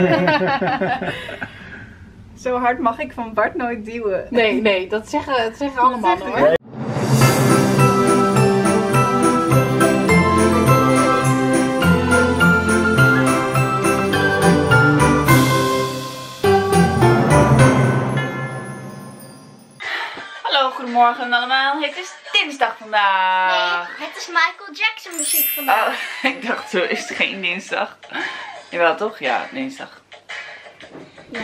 Zo hard mag ik van Bart nooit duwen. Nee, dat zeggen alle mannen hoor. Nee. Hallo, goedemorgen allemaal. Het is dinsdag vandaag. Nee, het is Michael Jackson muziek vandaag. Oh, ik dacht zo, is het geen dinsdag? Jawel toch? Ja, dinsdag. Ja.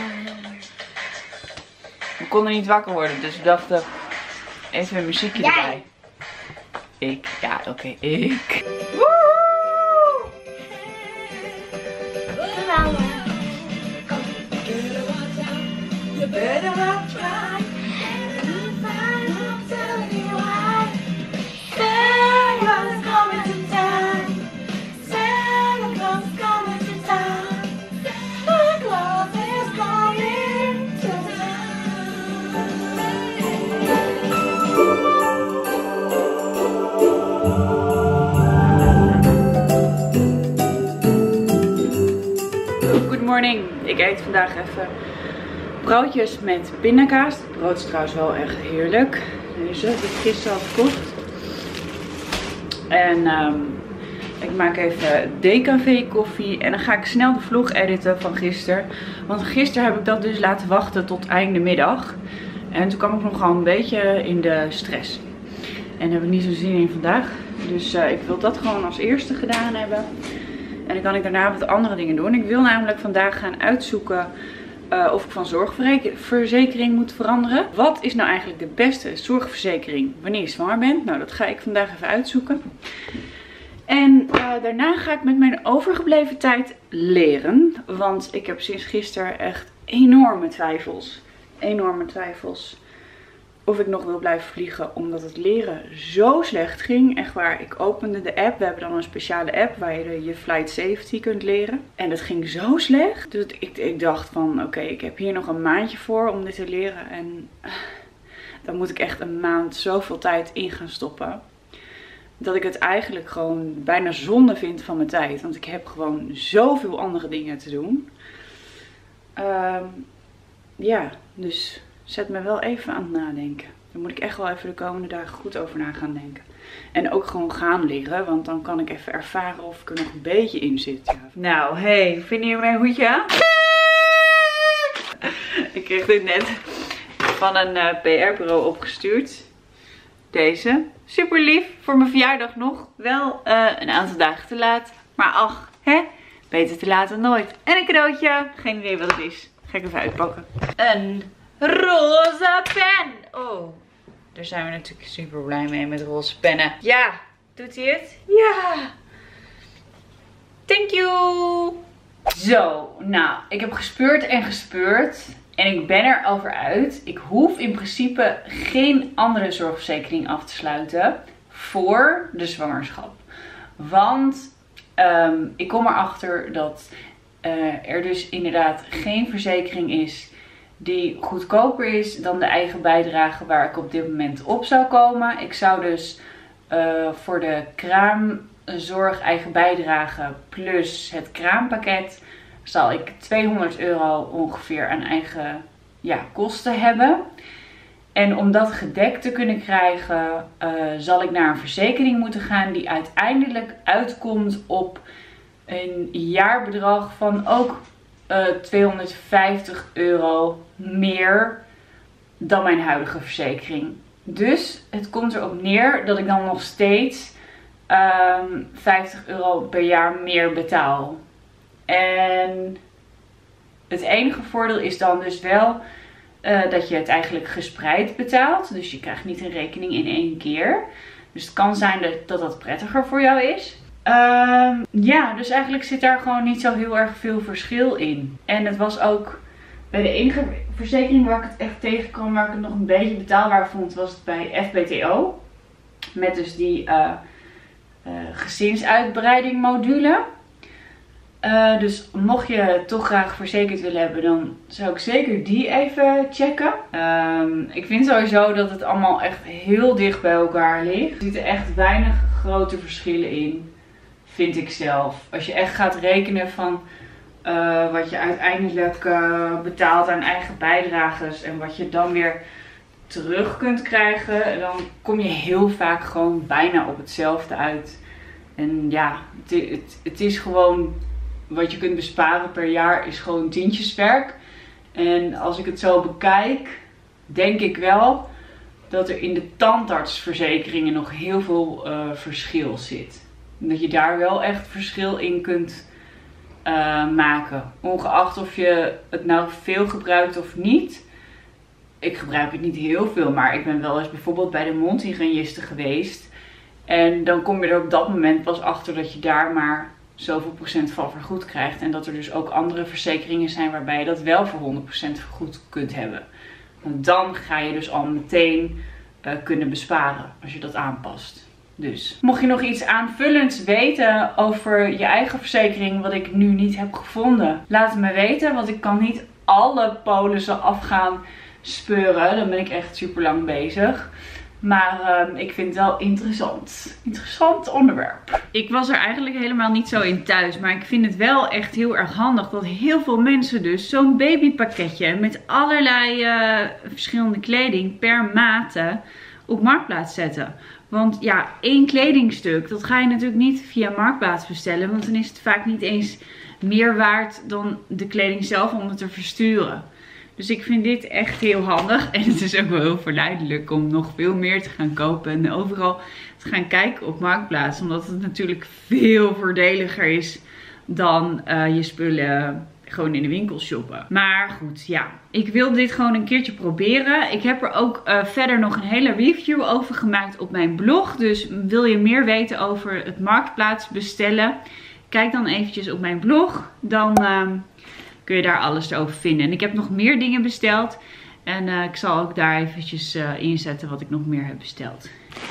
We konden niet wakker worden, dus we dachten even een muziekje erbij. Ik? Ja, oké, ik. Woehoe! Good morning. Ik eet vandaag even broodjes met pindakaas. Het brood is trouwens wel echt heerlijk. Deze heb ik gisteren al gekocht. En ik maak even decafé koffie. En dan ga ik snel de vlog editen van gisteren. Want gisteren heb ik dat dus laten wachten tot einde middag. En toen kwam ik nog gewoon een beetje in de stress. En daar heb ik niet zo zin in vandaag. Dus ik wil dat gewoon als eerste gedaan hebben. En dan kan ik daarna wat andere dingen doen. Ik wil namelijk vandaag gaan uitzoeken of ik van zorgverzekering moet veranderen. Wat is nou eigenlijk de beste zorgverzekering wanneer je zwanger bent? Nou, dat ga ik vandaag even uitzoeken. En daarna ga ik met mijn overgebleven tijd leren. Want ik heb sinds gisteren echt enorme twijfels. Enorme twijfels. Of ik nog wil blijven vliegen, omdat het leren zo slecht ging. Echt waar, ik opende de app. We hebben dan een speciale app waar je je flight safety kunt leren. En het ging zo slecht. Dus ik dacht van, oké, ik heb hier nog een maandje voor om dit te leren. En dan moet ik echt een maand zoveel tijd in gaan stoppen. Dat ik het eigenlijk gewoon bijna zonde vind van mijn tijd. Want ik heb gewoon zoveel andere dingen te doen. Ja, dus zet me wel even aan het nadenken. Daar moet ik echt wel even de komende dagen goed over na gaan denken. En ook gewoon gaan leren, want dan kan ik even ervaren of ik er nog een beetje in zit. Ja. Nou, hey, vinden jullie mijn hoedje aan? Ik kreeg dit net van een PR-bureau opgestuurd. Deze. Super lief, voor mijn verjaardag nog. Wel een aantal dagen te laat. Maar ach, hè? Beter te laat dan nooit. En een cadeautje. Geen idee wat het is. Ga ik even uitpakken. Een roze pen. Oh, daar zijn we natuurlijk super blij mee met roze pennen. Ja, doet hij het? Ja. Thank you. Zo, nou, ik heb gespeurd en gespeurd. En ik ben er over uit. Ik hoef in principe geen andere zorgverzekering af te sluiten voor de zwangerschap. Want ik kom erachter dat er dus inderdaad geen verzekering is die goedkoper is dan de eigen bijdrage waar ik op dit moment op zou komen. Ik zou dus voor de kraamzorg eigen bijdrage plus het kraampakket zal ik €200 ongeveer aan eigen kosten hebben. En om dat gedekt te kunnen krijgen zal ik naar een verzekering moeten gaan die uiteindelijk uitkomt op een jaarbedrag van ook €250 meer dan mijn huidige verzekering. Dus het komt erop neer dat ik dan nog steeds €50 per jaar meer betaal. En het enige voordeel is dan dus wel dat je het eigenlijk gespreid betaalt. Dus je krijgt niet een rekening in één keer. Dus het kan zijn dat dat prettiger voor jou is. Ja, dus eigenlijk zit daar gewoon niet zo heel erg veel verschil in. En het was ook bij de enige verzekering waar ik het echt tegenkwam, waar ik het nog een beetje betaalbaar vond, was het bij FBTO. Met dus die gezinsuitbreiding module. Dus mocht je toch graag verzekerd willen hebben, dan zou ik zeker die even checken. Ik vind sowieso dat het allemaal echt heel dicht bij elkaar ligt. Er zitten echt weinig grote verschillen in, vind ik zelf. Als je echt gaat rekenen van wat je uiteindelijk betaalt aan eigen bijdrages en wat je dan weer terug kunt krijgen, dan kom je heel vaak gewoon bijna op hetzelfde uit. En ja, het is gewoon wat je kunt besparen per jaar is gewoon tientjeswerk. En als ik het zo bekijk, denk ik wel dat er in de tandartsverzekeringen nog heel veel verschil zit. En dat je daar wel echt verschil in kunt maken. Ongeacht of je het nou veel gebruikt of niet. Ik gebruik het niet heel veel, maar ik ben wel eens bijvoorbeeld bij de mondhygiëniste geweest. En dan kom je er op dat moment pas achter dat je daar maar zoveel procent van vergoed krijgt. En dat er dus ook andere verzekeringen zijn waarbij je dat wel voor 100% vergoed kunt hebben. Want dan ga je dus al meteen kunnen besparen als je dat aanpast. Dus mocht je nog iets aanvullends weten over je eigen verzekering wat ik nu niet heb gevonden, laat het me weten. Want ik kan niet alle polissen af gaan speuren. Dan ben ik echt super lang bezig. Maar ik vind het wel interessant. Interessant onderwerp. Ik was er eigenlijk helemaal niet zo in thuis. Maar ik vind het wel echt heel erg handig dat heel veel mensen dus zo'n babypakketje met allerlei verschillende kleding per mate op Marktplaats zetten. Want ja, één kledingstuk, dat ga je natuurlijk niet via Marktplaats bestellen. Want dan is het vaak niet eens meer waard dan de kleding zelf om het te versturen. Dus ik vind dit echt heel handig. En het is ook wel heel verleidelijk om nog veel meer te gaan kopen. En overal te gaan kijken op Marktplaats. Omdat het natuurlijk veel voordeliger is dan je spullen gewoon in de winkel shoppen. Maar goed, ja. Ik wil dit gewoon een keertje proberen. Ik heb er ook verder nog een hele review over gemaakt op mijn blog. Dus wil je meer weten over het Marktplaats bestellen? Kijk dan eventjes op mijn blog. Dan kun je daar alles over vinden. En ik heb nog meer dingen besteld. En ik zal ook daar eventjes inzetten wat ik nog meer heb besteld.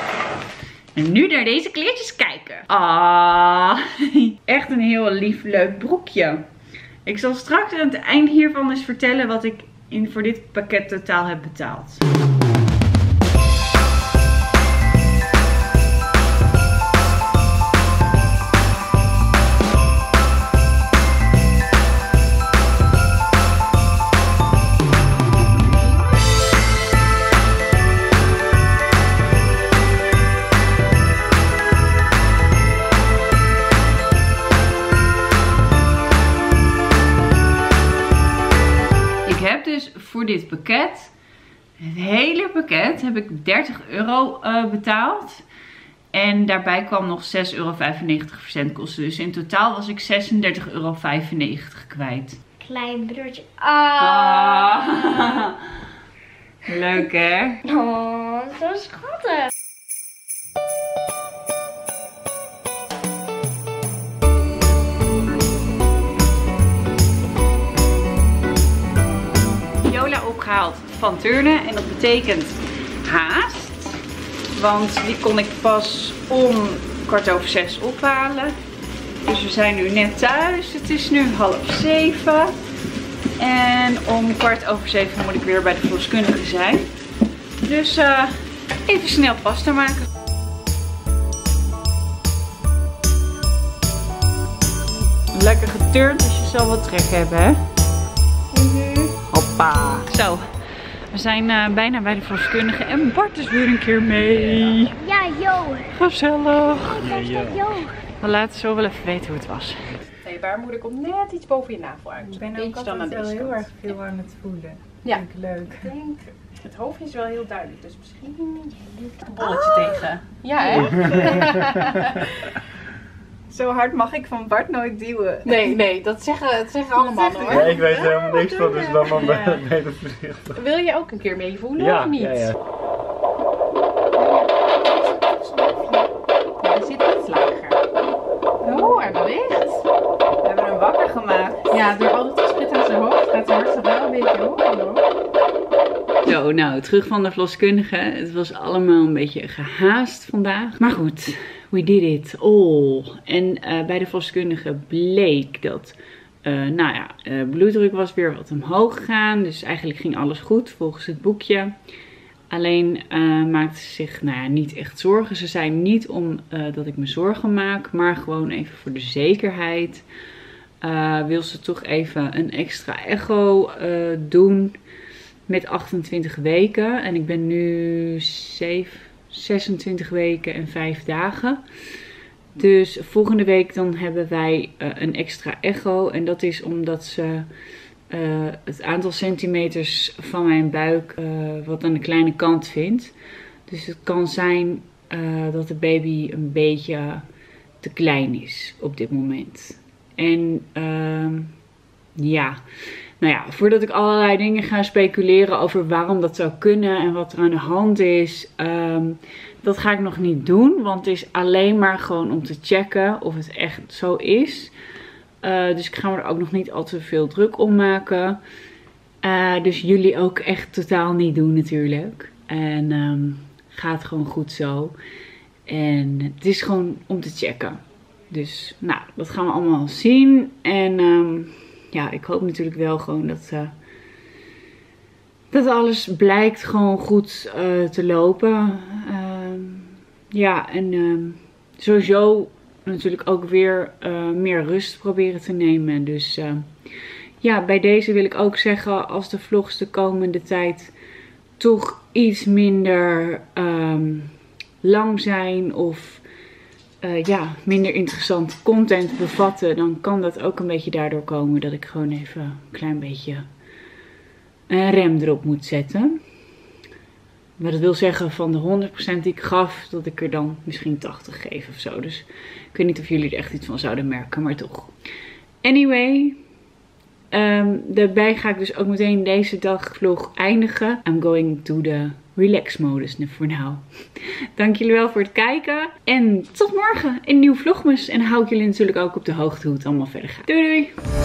En nu naar deze kleertjes kijken. Ah, echt een heel lief leuk broekje. Ik zal straks aan het eind hiervan eens vertellen wat ik voor dit pakket totaal heb betaald. Dus voor dit pakket, het hele pakket, heb ik 30 euro betaald. En daarbij kwam nog 6,95 euro verzendkosten. Dus in totaal was ik 36,95 euro kwijt. Klein broertje. Leuk hè? Oh, zo schattig. Opgehaald van turnen en dat betekent haast, want die kon ik pas om 6:15 ophalen. Dus we zijn nu net thuis. Het is nu 6:30 en om 6:15 moet ik weer bij de verloskundige zijn. Dus even snel pasta maken. Lekker geturnd, dus je zal wat trek hebben, hè? Hoppa. Zo, we zijn bijna bij de verloskundige en Bart is weer een keer mee. Ja, joh. Gezellig. Joh. We laten zo wel even weten hoe het was. Je baarmoeder komt net iets boven je navel uit. Ik ben ook altijd wel heel erg veel aan het voelen. Ja. Vind ik leuk. Ik denk, het hoofdje is wel heel duidelijk, dus misschien een bolletje tegen. Ja, hè? Zo hard mag ik van Bart nooit duwen. Nee, dat zeggen allemaal hoor. Ja, ik weet er helemaal niks van, dus dan maar ben het voorzichtig. Wil je ook een keer meevoelen Ja, of niet? ja. Ja, hij zit iets lager. Oh, hij beweegt. We hebben hem wakker gemaakt. Ja, door al het gespit aan zijn hoofd gaat zijn hartslag wel een beetje hoor. Zo, nou, terug van de verloskundige. Het was allemaal een beetje gehaast vandaag. Maar goed, we did it all. En bij de verloskundige bleek dat, bloeddruk was weer wat omhoog gegaan. Dus eigenlijk ging alles goed volgens het boekje. Alleen maakte ze zich niet echt zorgen. Ze zei niet omdat ik me zorgen maak, maar gewoon even voor de zekerheid. wil ze toch even een extra echo doen met 28 weken. En ik ben nu 26 weken en 5 dagen. Dus volgende week dan hebben wij een extra echo. En dat is omdat ze het aantal centimeters van mijn buik wat aan de kleine kant vindt. Dus het kan zijn dat de baby een beetje te klein is op dit moment. En ja, nou ja, voordat ik allerlei dingen ga speculeren over waarom dat zou kunnen en wat er aan de hand is, dat ga ik nog niet doen. Want het is alleen maar gewoon om te checken of het echt zo is. Dus ik ga me er ook nog niet al te veel druk om maken. Dus jullie ook echt totaal niet doen natuurlijk. En gaat gewoon goed zo. En het is gewoon om te checken. Dus nou, dat gaan we allemaal zien. En ja, ik hoop natuurlijk wel gewoon dat alles blijkt gewoon goed te lopen. Ja, en sowieso natuurlijk ook weer meer rust proberen te nemen. Dus ja, bij deze wil ik ook zeggen, als de vlogs de komende tijd toch iets minder lang zijn of ja, minder interessante content bevatten, dan kan dat ook een beetje daardoor komen dat ik gewoon even een klein beetje een rem erop moet zetten. Maar dat wil zeggen van de 100% die ik gaf, dat ik er dan misschien 80 geef of zo. Dus ik weet niet of jullie er echt iets van zouden merken, maar toch. Anyway, daarbij ga ik dus ook meteen deze dagvlog eindigen. I'm going to the relax modus voor nu. Dank jullie wel voor het kijken. En tot morgen in een nieuw vlogmas. En hou ik jullie natuurlijk ook op de hoogte hoe het allemaal verder gaat. Doei doei!